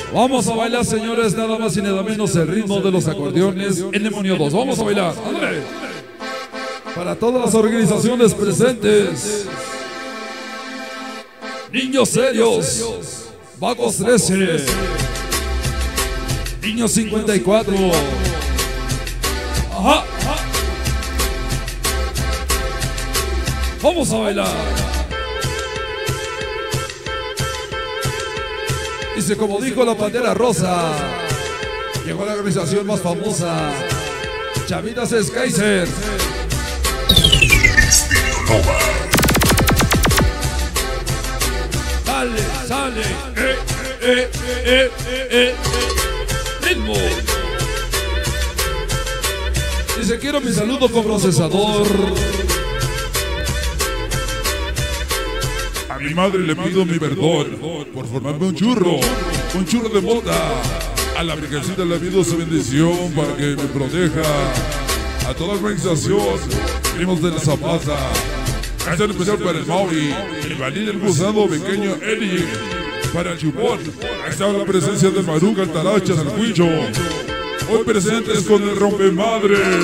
Vamos a bailar, señores, nada más y nada menos el ritmo de los acordeones en Demonio 2. Vamos a bailar. ¡Ándale! Para todas las organizaciones presentes. Niños serios. Vagos 13. Niños 54. Ajá. Vamos a bailar. Dice, como dijo la Pantera Rosa, llegó la organización más famosa, Chavitas Kaiser. Sale, ritmo. Dice, quiero mi saludo con procesador. A mi madre le pido mi perdón por formarme un churro de mota. A la Virgencita le pido su bendición para que me proteja. A toda la organización, primos de la Zapata. Este es especial para el Maui, el Balín, el Gusano, pequeño Eli. Para el Chupón, ahí está la presencia de Maruca, el Tarachas, el Huicho. Hoy presentes con el Rompemadres.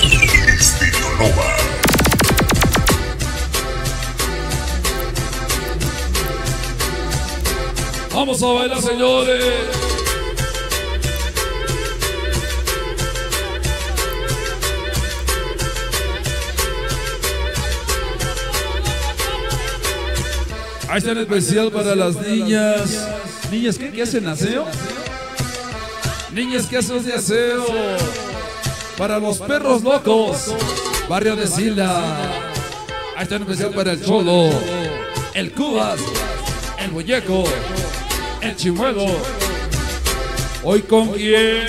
Vamos a bailar, señores. Ahí está en especial para las niñas. ¿Niñas qué hacen aseo? Niñas que hacen de aseo. Para los perros locos. Barrio de Sila. Ahí está en especial para el Cholo, el Cubas, el Muñeco, el Chimuelo. Hoy con quién.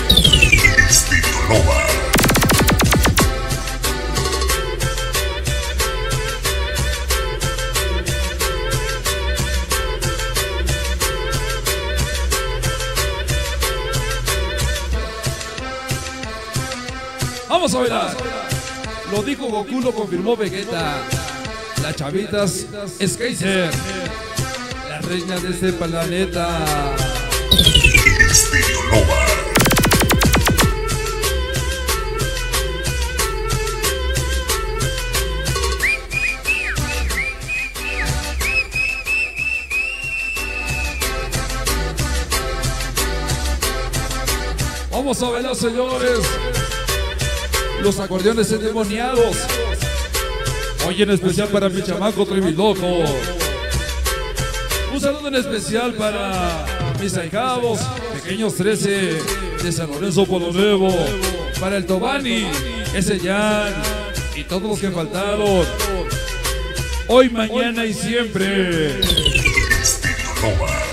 Vamos a bailar. Lo dijo Goku, lo confirmó Vegeta. Las Chavitas Kaiser, la reina de este planeta. Vamos a bailar, señores. Los acordeones endemoniados. Hoy en especial para mi chamaco Triviloco. Un saludo en especial para mis ahijados, pequeños 13 de San Lorenzo Polo Nuevo. Para el Tobani, ese Jan y todos los que faltaron. Hoy, mañana y siempre.